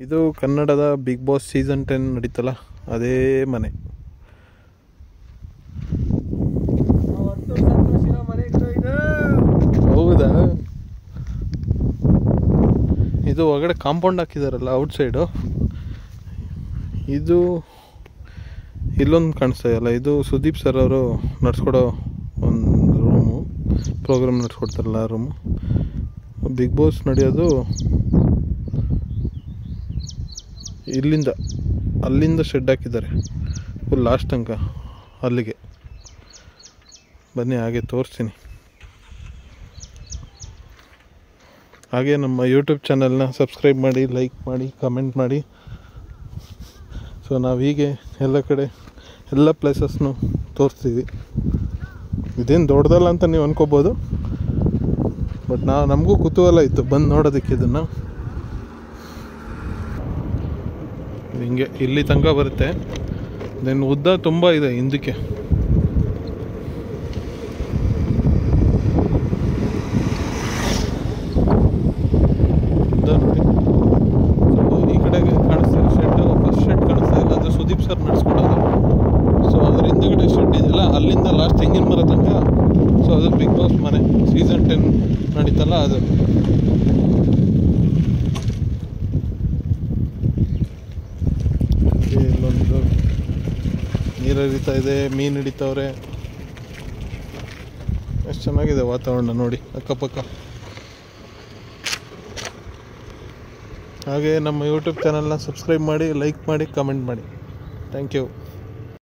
ಇದು ಕನ್ನಡದ big boss season 10 ನಡೀತಲ್ಲ, ಅದೇ ಮನೆ. ಹೌದಾ? ಇದು ಒಳಗಡೆ ಕಾಂಪೌಂಡ್ ಹಾಕಿದಾರಲ್ಲ ಔಟ್ ಸೈಡು. ಇದು ಇಲ್ಲೊಂದು ಕಾಣಿಸ್ತಾ ಇದೆಯಲ್ಲ, ಇದು ಸುದೀಪ್ ಸರ್ ಅವರು ನಡೆಸ್ಕೊಡೋ ಒಂದು ರೂಮು, ಪ್ರೋಗ್ರಾಮ್ ನಡೆಸ್ಕೊಡ್ತಾರಲ್ಲ ಆ ರೂಮು. ಬಿಗ್ ಬಾಸ್ ನಡೆಯೋದು ಅಲ್ಲಿಂದ ಶೆಡ್ ಹಾಕಿದ್ದಾರೆ ಫುಲ್ ಲಾಸ್ಟ್ ತನಕ. ಅಲ್ಲಿಗೆ ಬನ್ನಿ, ಹಾಗೆ ತೋರಿಸ್ತೀನಿ. ಹಾಗೆ ನಮ್ಮ ಯೂಟ್ಯೂಬ್ ಚಾನಲ್ನ ಸಬ್ಸ್ಕ್ರೈಬ್ ಮಾಡಿ, ಲೈಕ್ ಮಾಡಿ, ಕಮೆಂಟ್ ಮಾಡಿ. ಸೊ ನಾವು ಹೀಗೆ ಎಲ್ಲ ಕಡೆ ಎಲ್ಲ ಪ್ಲೇಸಸ್ನು ತೋರಿಸ್ತೀವಿ. ಇದೇನು ದೊಡ್ಡದಲ್ಲ ಅಂತ ನೀವು ಅನ್ಕೋಬೋದು, ಬಟ್ ನಮಗೂ ಕುತೂಹಲ ಇತ್ತು ಬಂದು ನೋಡೋದಕ್ಕೆ. ಇದನ್ನು ಹಿಂಗೆ ಇಲ್ಲಿ ತನಕ ಬರುತ್ತೆ. ದೆನ್ ಉದ್ದ ತುಂಬ ಇದೆ ಹಿಂದಕ್ಕೆ. ನೋಡಿ, ಈ ಕಡೆಗೆ ಕಾಣಿಸ್ತಾ ಇದೆ ಶೆಡ್. ಫಸ್ಟ್ ಶೆಡ್ ಕಾಣಿಸ್ತಾ ಇಲ್ಲ, ಅದು ಸುದೀಪ್ ಸರ್ ನಡೆಸ್ಕೊಡೋದು. ಸೊ ಅದ್ರ ಹಿಂದಗಡೆ ಶೆಡ್ ಇದೆಯಲ್ಲ, ಅಲ್ಲಿಂದ ಲಾಸ್ಟ್ ತೆಂಗಿನ ಮರ ತನಕ. ಸೊ ಅದು ಬಿಗ್ ಬಾಸ್ ಮನೆ ಸೀಸನ್ 10 ನಡೀತಲ್ಲ ಅದು. ಇಲ್ಲೊಂದು ನೀರು ಹರಿತಾ ಇದೆ, ಮೀನು ಹಿಡಿತವ್ರೆ. ಎಷ್ಟು ಚೆನ್ನಾಗಿದೆ ವಾತಾವರಣ ನೋಡಿ ಅಕ್ಕಪಕ್ಕ. ಹಾಗೆ ನಮ್ಮ ಯೂಟ್ಯೂಬ್ ಚಾನಲ್ನ ಸಬ್ಸ್ಕ್ರೈಬ್ ಮಾಡಿ, ಲೈಕ್ ಮಾಡಿ, ಕಮೆಂಟ್ ಮಾಡಿ. Thank you.